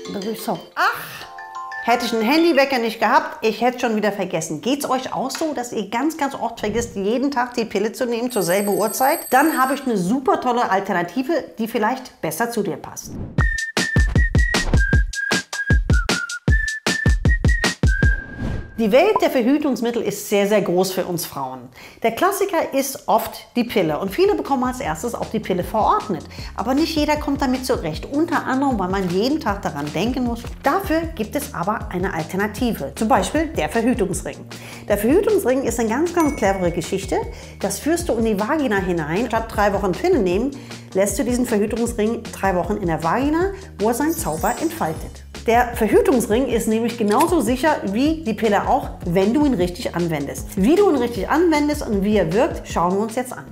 Das ist so. Ach, hätte ich einen Handywecker nicht gehabt, ich hätte es schon wieder vergessen. Geht es euch auch so, dass ihr ganz, ganz oft vergisst, jeden Tag die Pille zu nehmen zur selben Uhrzeit? Dann habe ich eine super tolle Alternative, die vielleicht besser zu dir passt. Die Welt der Verhütungsmittel ist sehr, sehr groß für uns Frauen. Der Klassiker ist oft die Pille und viele bekommen als erstes auch die Pille verordnet. Aber nicht jeder kommt damit zurecht, unter anderem, weil man jeden Tag daran denken muss. Dafür gibt es aber eine Alternative, zum Beispiel der Verhütungsring. Der Verhütungsring ist eine ganz, ganz clevere Geschichte. Das führst du in die Vagina hinein. Statt 3 Wochen Pille nehmen, lässt du diesen Verhütungsring 3 Wochen in der Vagina, wo er seinen Zauber entfaltet. Der Verhütungsring ist nämlich genauso sicher wie die Pille auch, wenn du ihn richtig anwendest. Wie du ihn richtig anwendest und wie er wirkt, schauen wir uns jetzt an.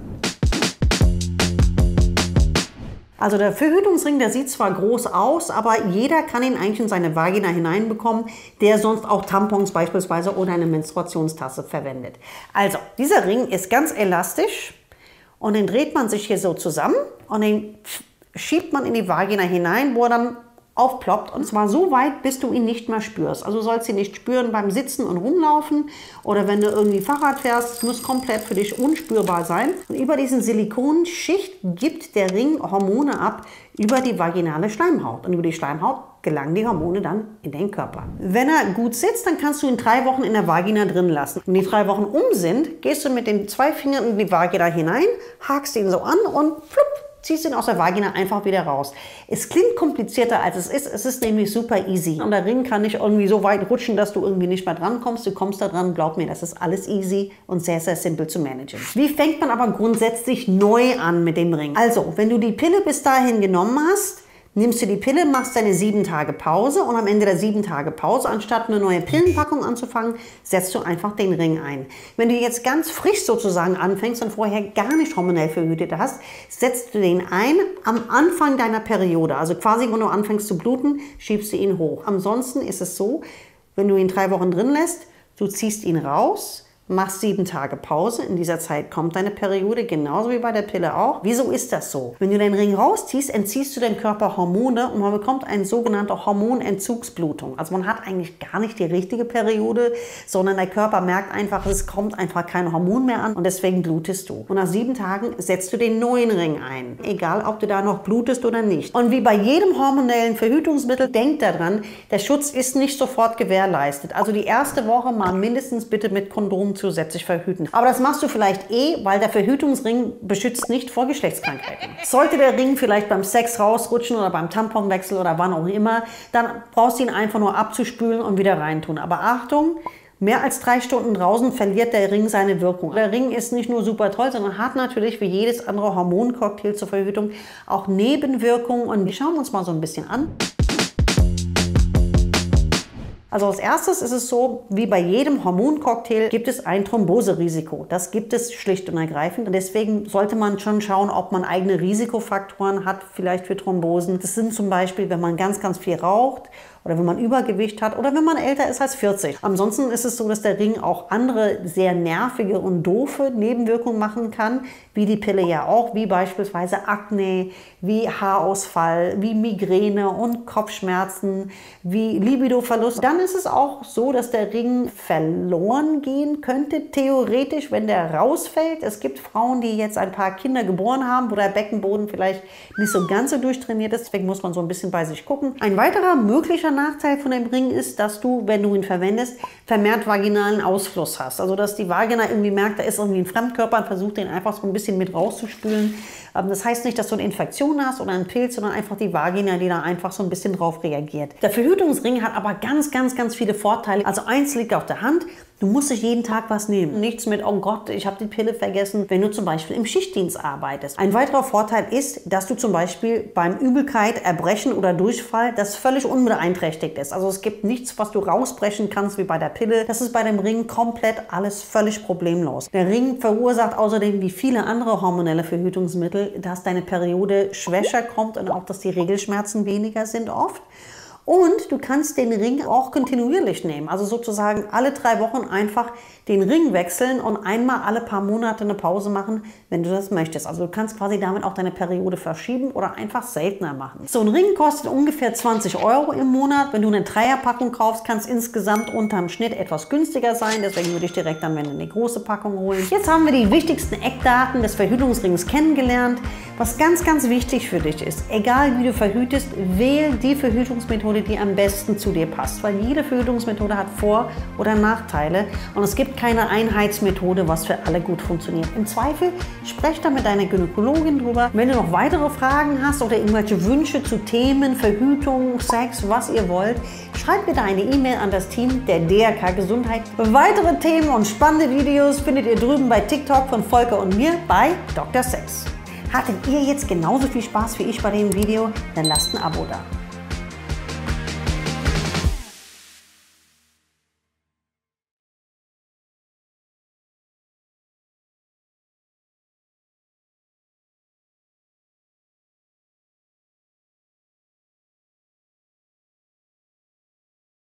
Also der Verhütungsring, der sieht zwar groß aus, aber jeder kann ihn eigentlich in seine Vagina hineinbekommen, der sonst auch Tampons beispielsweise oder eine Menstruationstasse verwendet. Also dieser Ring ist ganz elastisch und den dreht man sich hier so zusammen und den schiebt man in die Vagina hinein, wo er dann aufploppt, und zwar so weit, bis du ihn nicht mehr spürst. Also du sollst ihn nicht spüren beim Sitzen und Rumlaufen oder wenn du irgendwie Fahrrad fährst, muss komplett für dich unspürbar sein. Und über diesen Silikonschicht gibt der Ring Hormone ab über die vaginale Schleimhaut. Und über die Schleimhaut gelangen die Hormone dann in den Körper. Wenn er gut sitzt, dann kannst du ihn 3 Wochen in der Vagina drin lassen. Wenn die 3 Wochen um sind, gehst du mit den 2 Fingern in die Vagina hinein, hakst ihn so an und flupp, ziehst ihn aus der Vagina einfach wieder raus. Es klingt komplizierter als es ist nämlich super easy. Und der Ring kann nicht irgendwie so weit rutschen, dass du irgendwie nicht mehr dran kommst. Du kommst da dran, glaub mir, das ist alles easy und sehr, sehr simpel zu managen. Wie fängt man aber grundsätzlich neu an mit dem Ring? Also, wenn du die Pille bis dahin genommen hast, nimmst du die Pille, machst deine 7 Tage Pause und am Ende der 7 Tage Pause, anstatt eine neue Pillenpackung anzufangen, setzt du einfach den Ring ein. Wenn du jetzt ganz frisch sozusagen anfängst und vorher gar nicht hormonell verhütet hast, setzt du den ein am Anfang deiner Periode. Also quasi, wenn du anfängst zu bluten, schiebst du ihn hoch. Ansonsten ist es so, wenn du ihn 3 Wochen drin lässt, du ziehst ihn raus, machst 7 Tage Pause, in dieser Zeit kommt deine Periode, genauso wie bei der Pille auch. Wieso ist das so? Wenn du den Ring rausziehst, entziehst du dem Körper Hormone und man bekommt eine sogenannte Hormonentzugsblutung. Also man hat eigentlich gar nicht die richtige Periode, sondern der Körper merkt einfach, es kommt einfach kein Hormon mehr an und deswegen blutest du. Und nach 7 Tagen setzt du den neuen Ring ein, egal ob du da noch blutest oder nicht. Und wie bei jedem hormonellen Verhütungsmittel, denkt daran, der Schutz ist nicht sofort gewährleistet. Also die erste Woche mal mindestens bitte mit Kondom zusätzlich verhüten. Aber das machst du vielleicht weil der Verhütungsring beschützt nicht vor Geschlechtskrankheiten. Sollte der Ring vielleicht beim Sex rausrutschen oder beim Tamponwechsel oder wann auch immer, dann brauchst du ihn einfach nur abzuspülen und wieder reintun. Aber Achtung, mehr als 3 Stunden draußen verliert der Ring seine Wirkung. Der Ring ist nicht nur super toll, sondern hat natürlich wie jedes andere Hormoncocktail zur Verhütung auch Nebenwirkungen und die schauen wir uns mal so ein bisschen an. Also als erstes ist es so, wie bei jedem Hormoncocktail gibt es ein Thromboserisiko. Das gibt es schlicht und ergreifend. Und deswegen sollte man schon schauen, ob man eigene Risikofaktoren hat, vielleicht für Thrombosen. Das sind zum Beispiel, wenn man ganz, ganz viel raucht oder wenn man Übergewicht hat oder wenn man älter ist als 40. Ansonsten ist es so, dass der Ring auch andere sehr nervige und doofe Nebenwirkungen machen kann, wie die Pille ja auch, wie beispielsweise Akne, wie Haarausfall, wie Migräne und Kopfschmerzen, wie Libidoverlust. Dann ist es auch so, dass der Ring verloren gehen könnte, theoretisch, wenn der rausfällt. Es gibt Frauen, die jetzt ein paar Kinder geboren haben, wo der Beckenboden vielleicht nicht so ganz so durchtrainiert ist. Deswegen muss man so ein bisschen bei sich gucken. Ein weiterer möglicher Nachteil von dem Ring ist, dass du, wenn du ihn verwendest, vermehrt vaginalen Ausfluss hast. Also dass die Vagina irgendwie merkt, da ist irgendwie ein Fremdkörper und versucht den einfach so ein bisschen mit rauszuspülen. Das heißt nicht, dass du eine Infektion hast oder einen Pilz, sondern einfach die Vagina, die da einfach so ein bisschen drauf reagiert. Der Verhütungsring hat aber ganz, ganz, ganz viele Vorteile. Also eins liegt auf der Hand. Du musst nicht jeden Tag was nehmen. Nichts mit, oh Gott, ich habe die Pille vergessen, wenn du zum Beispiel im Schichtdienst arbeitest. Ein weiterer Vorteil ist, dass du zum Beispiel beim Übelkeit, Erbrechen oder Durchfall das völlig unbeeinträchtigt ist. Also es gibt nichts, was du rausbrechen kannst wie bei der Pille. Das ist bei dem Ring komplett alles völlig problemlos. Der Ring verursacht außerdem wie viele andere hormonelle Verhütungsmittel, dass deine Periode schwächer kommt und auch, dass die Regelschmerzen weniger sind oft. Und du kannst den Ring auch kontinuierlich nehmen, also sozusagen alle 3 Wochen einfach den Ring wechseln und einmal alle paar Monate eine Pause machen, wenn du das möchtest. Also du kannst quasi damit auch deine Periode verschieben oder einfach seltener machen. So ein Ring kostet ungefähr 20 € im Monat. Wenn du eine Dreierpackung kaufst, kann es insgesamt unterm Schnitt etwas günstiger sein. Deswegen würde ich direkt am Ende eine große Packung holen. Jetzt haben wir die wichtigsten Eckdaten des Verhütungsrings kennengelernt. Was ganz, ganz wichtig für dich ist, egal wie du verhütest, wähle die Verhütungsmethode, die am besten zu dir passt. Weil jede Verhütungsmethode hat Vor- oder Nachteile und es gibt keine Einheitsmethode, was für alle gut funktioniert. Im Zweifel sprech da mit deiner Gynäkologin drüber. Wenn du noch weitere Fragen hast oder irgendwelche Wünsche zu Themen, Verhütung, Sex, was ihr wollt, schreibt bitte eine E-Mail an das Team der DRK Gesundheit. Weitere Themen und spannende Videos findet ihr drüben bei TikTok von Volker und mir bei Dr. Sex. Hattet ihr jetzt genauso viel Spaß wie ich bei dem Video? Dann lasst ein Abo da.